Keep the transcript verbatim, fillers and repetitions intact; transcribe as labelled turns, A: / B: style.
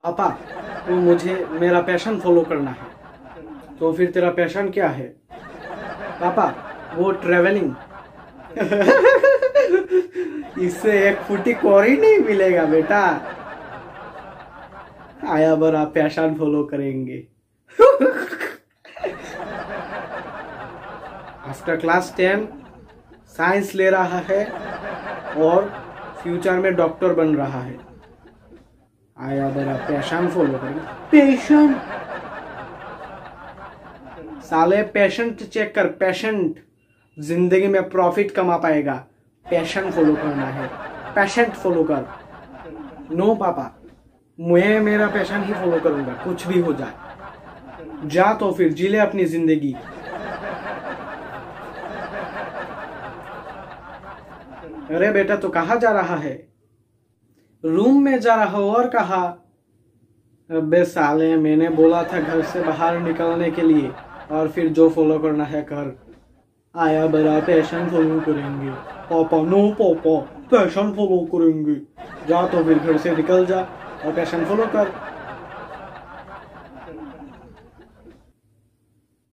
A: पापा वो मुझे मेरा पैशन फॉलो करना है। तो फिर तेरा पैशन क्या है? पापा वो ट्रेवलिंग। इससे एक फुटी कौड़ी नहीं मिलेगा बेटा। आया बड़ा पैशन फॉलो करेंगे। आफ्टर क्लास टेन साइंस ले रहा है और फ्यूचर में डॉक्टर बन रहा है। आया बड़ा पैशन फॉलो करेंगे। पैशन साले पेशेंट चेक कर। पेशेंट जिंदगी में प्रॉफिट कमा पाएगा। पैशन फॉलो करना है। पैशन फॉलो कर। नो पापा मैं मेरा पैशन ही फॉलो करूंगा कुछ भी हो जाए। जा तो फिर जी ले अपनी जिंदगी। अरे बेटा तो कहाँ जा रहा है? रूम में जा रहा हो और कहा? अबे साले मैंने बोला था घर से बाहर निकलने के लिए और फिर जो फॉलो करना है कर। आया बड़ा पैशन फॉलो करेंगे। पापा नो पापा पैशन फॉलो करेंगे। जा तो फिर घर से निकल जा और पैशन फॉलो कर।